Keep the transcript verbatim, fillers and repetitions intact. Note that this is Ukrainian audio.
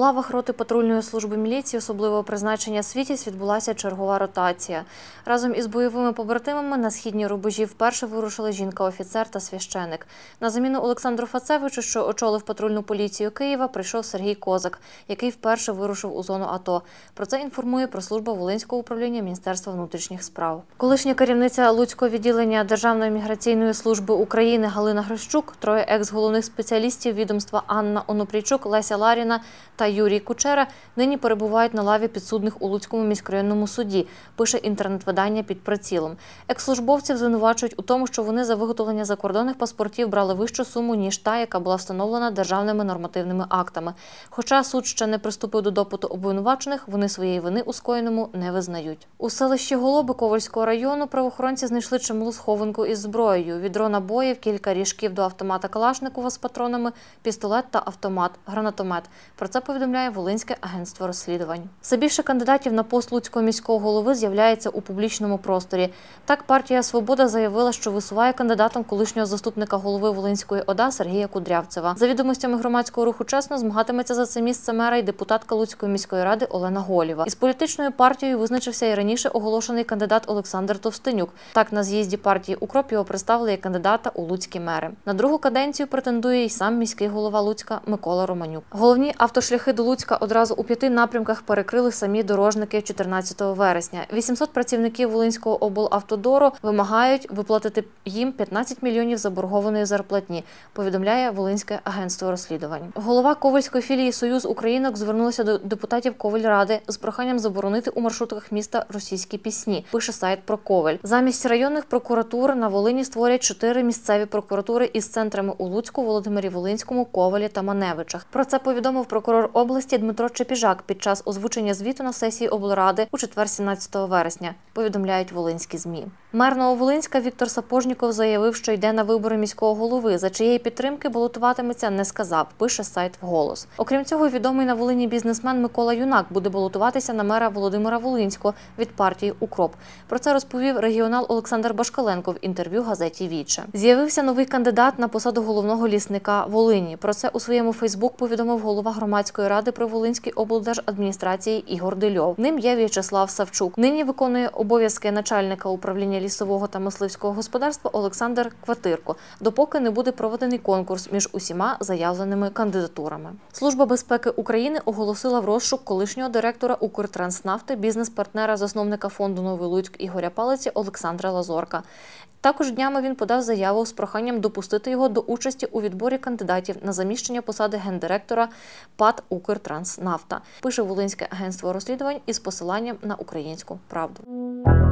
лавах роти патрульної служби міліції особливого призначення «Світязь» відбулася чергова ротація. Разом із бойовими побратимами на східні рубежі вперше вирушили жінка-офіцер та священик. На заміну Олександру Фацевичу, що очолив патрульну поліцію Києва, прийшов Сергій Козак, який вперше вирушив у зону АТО. Про це інформує прес-служба Волинського управління Міністерства внутрішніх справ. Колишня керівниця Луцького відділення Державної міграційної служби України Галина Грищук, троє екс-головних спеціалістів відомства Анна Онопрійчук, Леся Ларіна та Юрій Кучера нині перебувають на лаві підсудних у Луцькому міськрайонному суді, пише інтернет-видання «Під прицілом». Екс-службовців звинувачують у тому, що вони за виготовлення закордонних паспортів брали вищу суму, ніж та, яка була встановлена державними нормативними актами. Хоча суд ще не приступив до допиту обвинувачених, вони своєї вини у скоєному не визнають. У селищі Голоби Ковальського району правоохоронці знайшли чималу схованку із зброєю, відро набоїв, кілька ріжків до автомата Калашникова з патронами, пістолет та автомат, гранатомет. Про це повідомляє Волинське агентство розслідувань. Все більше кандидатів на пост Луцького міського голови з'являється у публічному просторі. Так, партія «Свобода» заявила, що висуває кандидатом колишнього заступника голови Волинської ОДА Сергія Кудрявцева. За відомостями громадського руху «Чесно», змагатиметься за це місце мера й депутатка Луцької міської ради Олена Голєва. Із політичною партією визначився і раніше оголошений кандидат Олександр Товстенюк. Так, на з'їзді партії «Укроп» його представили як кандидата у Луцькі мери. На другу каденцію претендує й сам міський голова Луцька Микола Романюк. Головні автошляхи до Луцька одразу у п'яти напрямках перекрили самі дорожники чотирнадцятого вересня. вісімсот працівників Волинського облавтодору вимагають виплатити їм п'ятнадцять мільйонів заборгованої зарплатні, повідомляє Волинське агентство розслідувань. Голова Ковальської філії «Союз Українок» звернулася до депутатів Ковальради з проханням заборонити у маршрутках міста російські пісні, пише сайт про Коваль. Замість районних прокуратур на Волині створять чотири місцеві прокуратури із центрами у Луцьку, Володимирі Волинському, Ковалі та Маневичах. Про це повідомив прокурор області Дмитро Чепіжак під час озвучення звіту на сесії облради у четвер сімнадцятого вересня, повідомляють волинські ЗМІ. Мер Нововолинська Віктор Сапожніков заявив, що йде на вибори міського голови. За чиєї підтримки балотуватиметься, не сказав, пише сайт «Вголос». Окрім цього, відомий на Волині бізнесмен Микола Юнак буде балотуватися на мера Володимира Волинського від партії «Укроп». Про це розповів регіонал Олександр Башкаленко в інтерв'ю газеті «Віче». З'явився новий кандидат на посаду головного лісника Волині. Про це у своєму Фейсбук повідомив голова громадської ради при Волинській облдержадміністрації Ігор Дельов. Ним є В'ячеслав Савчук. Нині виконує обов'язки начальника управління лісового та мисливського господарства Олександр Кватирко, допоки не буде проведений конкурс між усіма заявленими кандидатурами. Служба безпеки України оголосила в розшук колишнього директора Укртранснафти, бізнес-партнера засновника фонду «Новий Луцьк» Ігоря Палиці Олександра Лазорка. Також днями він подав заяву з проханням допустити його до участі у відборі кандидатів на заміщення посади гендиректора ПАТ «Укртранснафта», пише Волинське агентство розслідувань із посиланням на «Українську правду».